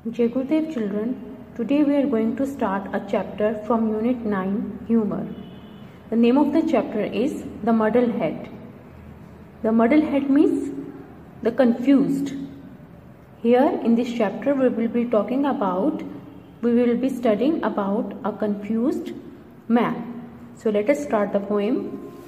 Jai Gurudev children, today we are going to start a chapter from Unit 9, Humor. The name of the chapter is The Muddle Head. The muddle head means the confused. Here in this chapter we will be studying about a confused man. So let us start the poem.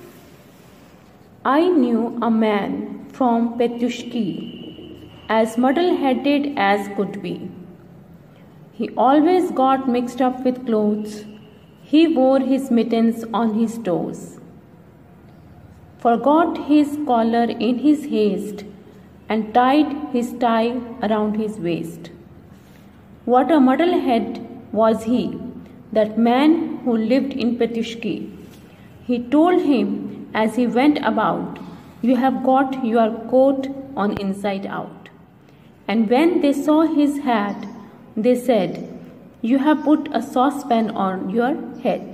I knew a man from Petushki, as muddle-headed as could be. He always got mixed up with clothes. He wore his mittens on his toes, forgot his collar in his haste, and tied his tie around his waist. What a muddle-head was he, that man who lived in Petushki. He told him as he went about, "You have got your coat on inside out." And when they saw his hat, they said, "You have put a saucepan on your head."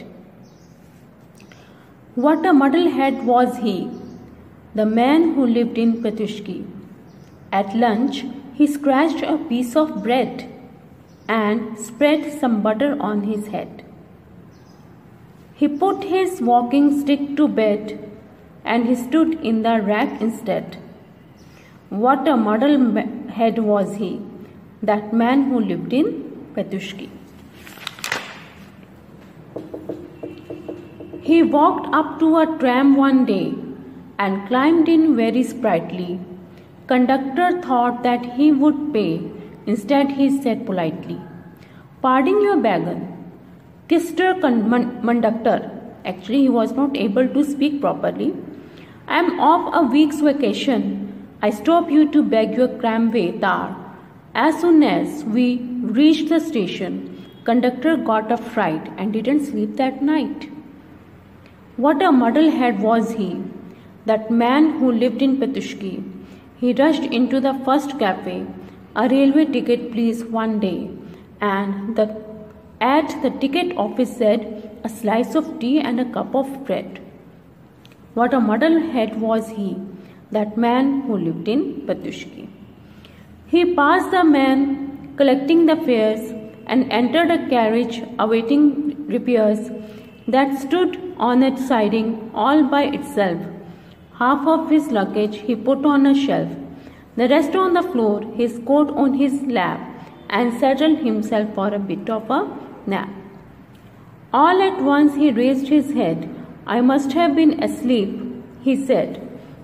What a muddle-head was he, the man who lived in Petushki. At lunch, he scratched a piece of bread and spread some butter on his head. He put his walking stick to bed and he stood in the rack instead. What a muddle-head was he, that man who lived in Petushki. He walked up to a tram one day and climbed in very sprightly. Conductor thought that he would pay. Instead he said politely, "Pardon your wagon, Mr. Conductor." Actually he was not able to speak properly. "I am off a week's vacation. I stop you to beg your tramway tar." As soon as we reached the station, conductor got a fright and didn't sleep that night. What a muddle-head was he, that man who lived in Petushki. He rushed into the first cafe. "A railway ticket please," one day, and at the ticket office said, "A slice of tea and a cup of bread." What a muddle-head was he, that man who lived in Petushki. He passed the man collecting the fares and entered a carriage awaiting repairs that stood on a siding all by itself. Half of his luggage he put on a shelf, the rest on the floor, his coat on his lap, and settled himself for a bit of a nap. All at once he raised his head. "I must have been asleep," he said.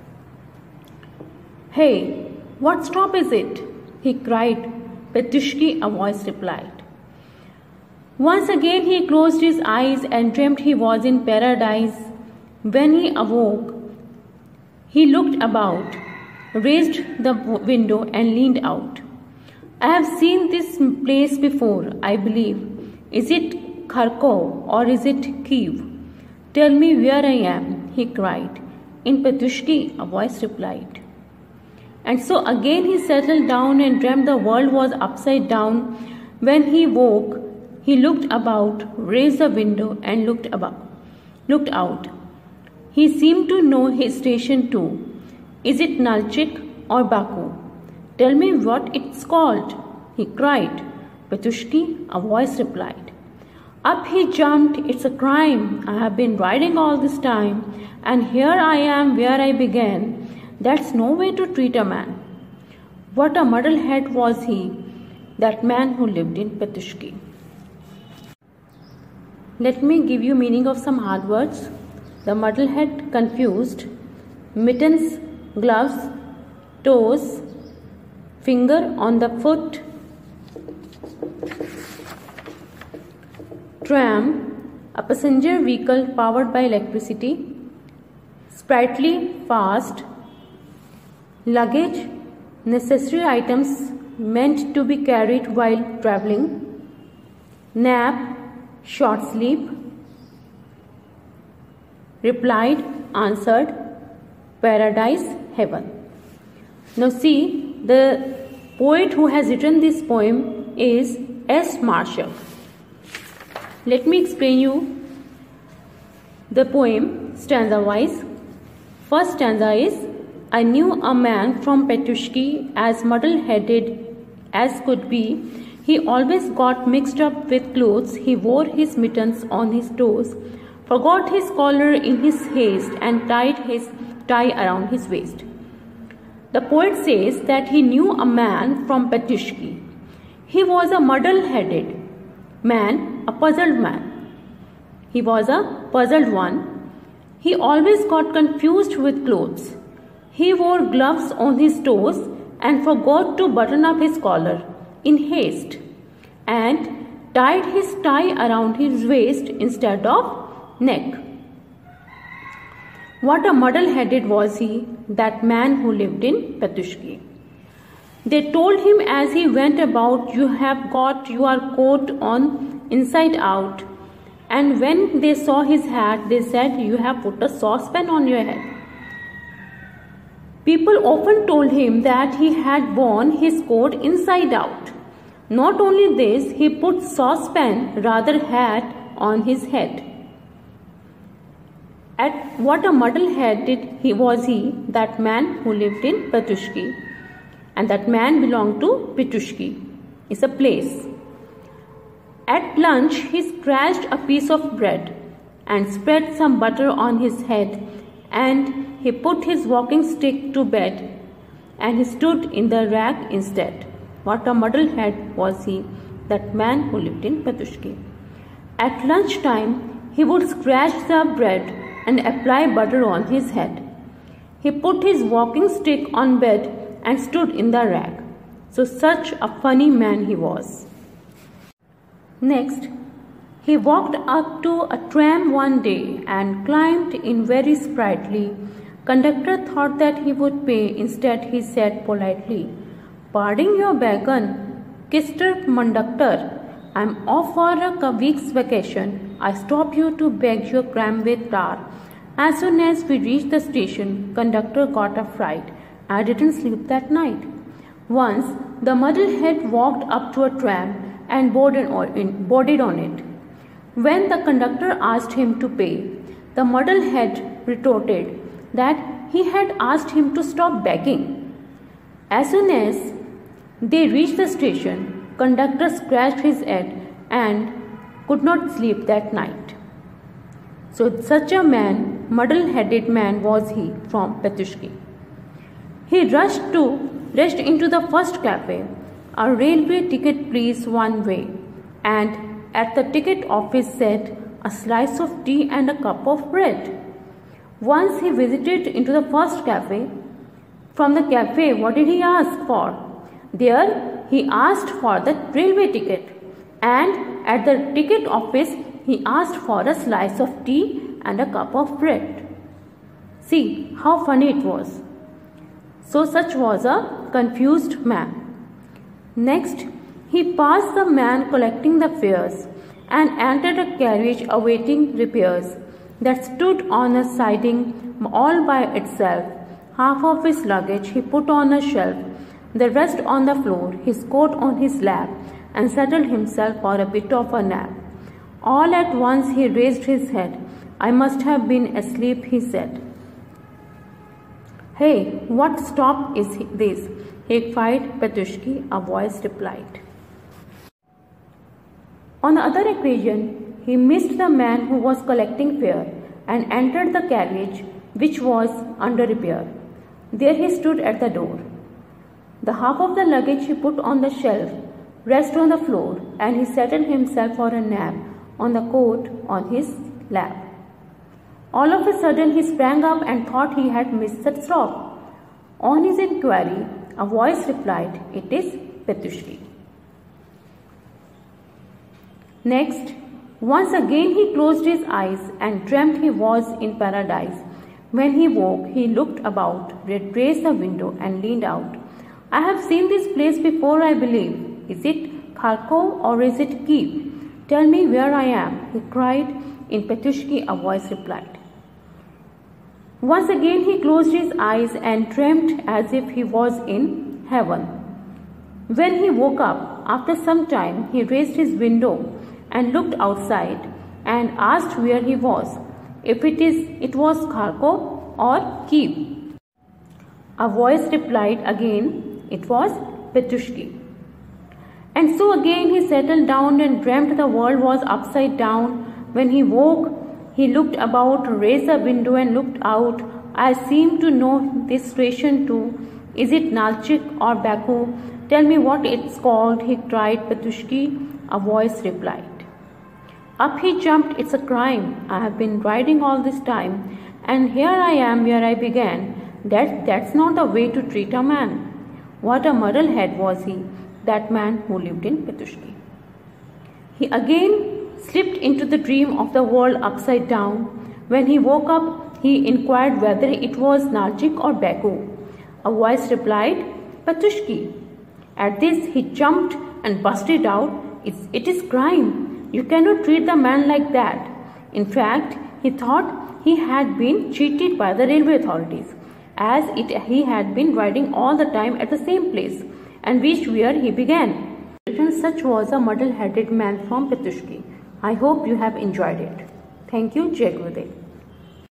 "Hey, what stop is it?" he cried. "Petushki," a voice replied. Once again he closed his eyes and dreamed he was in paradise. When he awoke, he looked about, raised the window and leaned out. "I have seen this place before, I believe. Is it Kharkov or is it Kiev? Tell me where I am," he cried. "In Petushki," a voice replied. And so again he settled down and dreamed the world was upside down. When he woke, he looked about, raised the window and looked out. He seemed to know his station too. "Is it Nalchik or Baku? Tell me what it's called," he cried. "Petushki," a voice replied. Up he jumped. "It's a crime. I have been riding all this time, and here I am where I began. That's no way to treat a man." What a muddle-head was he, that man who lived in Petushki. Let me give you meaning of some hard words. The muddle-head, confused. Mittens, gloves. Toes, finger on the foot. Tram, a passenger vehicle powered by electricity. Sprightly, fast. Luggage, necessary items meant to be carried while traveling. Nap, short sleep. Replied, answered. Paradise, heaven. Now see, the poet who has written this poem is S. Marshall. Let me explain you the poem stanza wise. First stanza is, "I knew a man from Petushki, as muddle-headed as could be. He always got mixed up with clothes. He wore his mittens on his toes, forgot his collar in his haste, and tied his tie around his waist. The poet says that he knew a man from Petushki. He was a muddle-headed man, a puzzled man. He was a puzzled one. He always got confused with clothes. He wore gloves on his toes and forgot to button up his collar in haste, and tied his tie around his waist instead of neck. What a muddle-headed was he, that man who lived in Petushki. They told him as he went about, "You have got your coat on inside out." And when they saw his hat, they said, "You have put a saucepan on your head." People often told him that he had worn his coat inside out. Not only this, he put saucepan, rather hat, on his head. What a muddle-headed was he, that man who lived in Petushki. And that man belonged to Petushki. It's a place. At lunch, he scratched a piece of bread and spread some butter on his head, and he put his walking stick to bed, and he stood in the rag instead. What a muddlehead was he, that man who lived in Petushki. At lunchtime, he would scratch the bread and apply butter on his head. He put his walking stick on bed and stood in the rag. So such a funny man he was. Next, he walked up to a tram one day and climbed in very sprightly. Conductor thought that he would pay. Instead, he said politely, "Pardon your wagon, Mr. Conductor. I'm off for a week's vacation. I stop you to beg your cram with tar." As soon as we reached the station, conductor got a fright. I didn't sleep that night. Once, the muddlehead walked up to a tram and boarded on it. When the conductor asked him to pay, the muddlehead retorted that he had asked him to stop begging. As soon as they reached the station, conductor scratched his head and could not sleep that night. So such a man, muddle-headed man was he from Petushki. He rushed into the first cafe. "A railway ticket, please, one way." And at the ticket office said, "A slice of tea and a cup of bread." Once he visited into the first cafe. From the cafe, what did he ask for? There he asked for the railway ticket. And at the ticket office, he asked for a slice of tea and a cup of bread. See how funny it was. So such was a confused man. Next, he passed the man collecting the fares and entered a carriage awaiting repairs that stood on a siding all by itself. Half of his luggage he put on a shelf, the rest on the floor, his coat on his lap, and settled himself for a bit of a nap. All at once he raised his head. "I must have been asleep," he said. "Hey, what stop is this?" he cried. "Petushki," a voice replied. On the other occasion, he missed the man who was collecting fare and entered the carriage which was under repair. There he stood at the door. The half of the luggage he put on the shelf, rest on the floor, and he settled himself for a nap on the coat on his lap. All of a sudden he sprang up and thought he had missed the stop. On his inquiry, a voice replied, "It is Petushki." Next, once again he closed his eyes and dreamt he was in paradise. When he woke, he looked about, raised the window and leaned out. "I have seen this place before, I believe. Is it Kharkov or is it Kiev? Tell me where I am," he cried. "In Petushki," a voice replied. Once again he closed his eyes and dreamt as if he was in heaven. When he woke up, after some time, he raised his window and looked outside and asked where he was, if it was Kharkov or Kiev. A voice replied again, it was Petushki. And so again he settled down and dreamt the world was upside down. When he woke, he looked about, raised the window and looked out. I seem to know this station too. Is it Nalchik or Baku? Tell me what it's called, he cried. Petushki, a voice replied. Up he jumped. It's a crime. I have been riding all this time, and here I am where I began. That's not the way to treat a man. What a muddlehead was he, that man who lived in Petushki. He again slipped into the dream of the world upside down. When he woke up, he inquired whether it was Nalchik or Baku. A voice replied, Petushki. At this he jumped and busted out, It is crime. You cannot treat the man like that. In fact, he thought he had been cheated by the railway authorities, as he had been riding all the time at the same place, and wished where he began. Such was a muddle-headed man from Petushki. I hope you have enjoyed it. Thank you, Jai Gurudev.